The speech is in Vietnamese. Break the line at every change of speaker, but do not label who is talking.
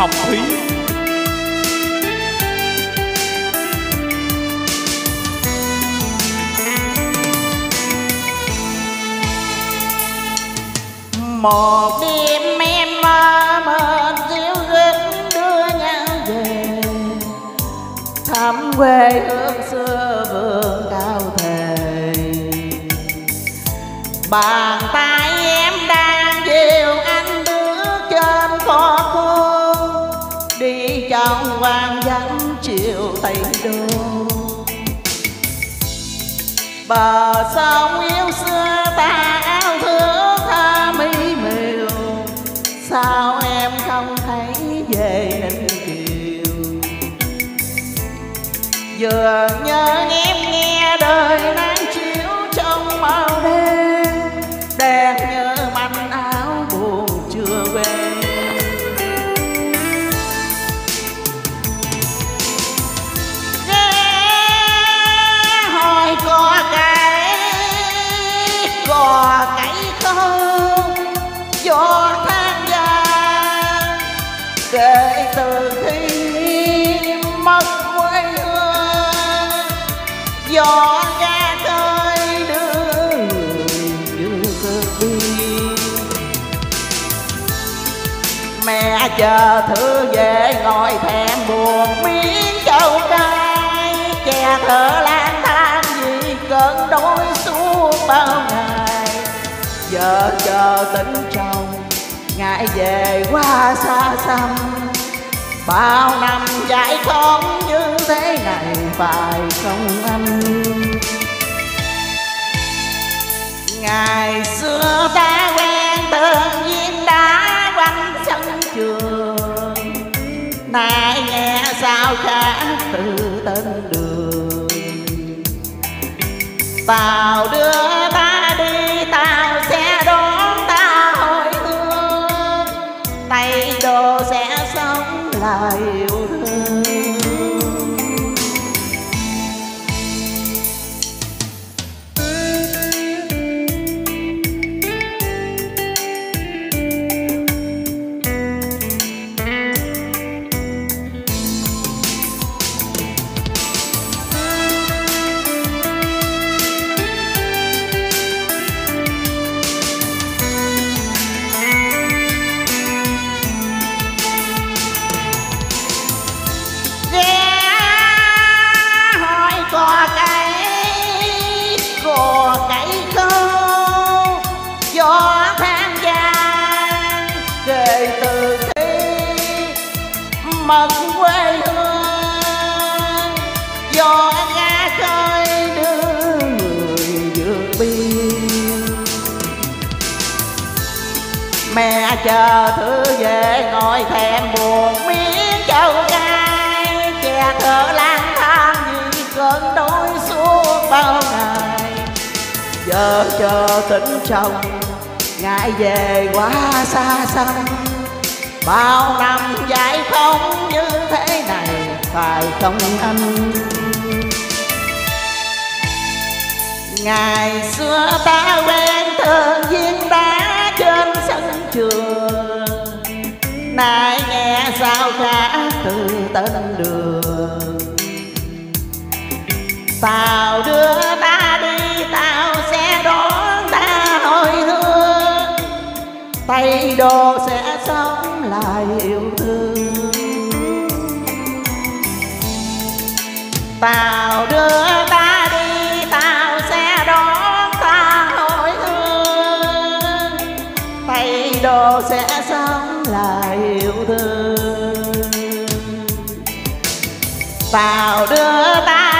Hồng Thúy.
Một đêm em mơ mệt dịu dứt đưa nhau về thăm quê hương xưa vườn cao thề. Bàn tay em đang dìu anh bước trên phố phố đi trong hoang vắng chiều Tây Đô. Bờ sông yêu xưa ta áo thước tha mỹ miều, sao em không thấy về Ninh Kiều. Vừa nhớ em nghe đời nắng chiếu trong màu đêm, đèn nhớ manh áo buồn chưa về. Hỏi có cái không do than vàng kể từ khi mất quê hương, do ra khơi đưa như cơn biên. Mẹ chờ thư về ngồi thèm buồn miếng châu cay, che thở lang thang vì cơn đói suốt bao ngày. Giờ chờ tính chồng ngại về qua xa xăm, bao năm dại không như thế này phải không anh? Ngày xưa ta quen từng viên đá quanh sân trường, nay nghe sao khác từ tên đường. Tàu đưa ta đi tàu sẽ đón ta hồi hương, tay đồ sẽ sống lại yêu thương. Có cái câu do than vàng kể từ khi mất quê hương, do ra khơi đưa người vượt biên. Mẹ chờ thư về ngồi thèm buồn miếng châu cay, che thở lang thang vì cơn đói suốt bao ngày. Giờ chờ tính chồng ngại về quá xa xăm, bao năm dại không như thế này phải không anh? Ngày xưa ta quen thường viên đá trên sân trường, nay nghe sao khác từ tên đường. Tàu đưa ta đi tàu sẽ đón ta hồi hương, tay đồ sẽ sống lại yêu thương. Tàu đưa ta đi tàu sẽ đón ta hồi hương, tay đồ sẽ sống lại yêu thương. Tàu đưa ta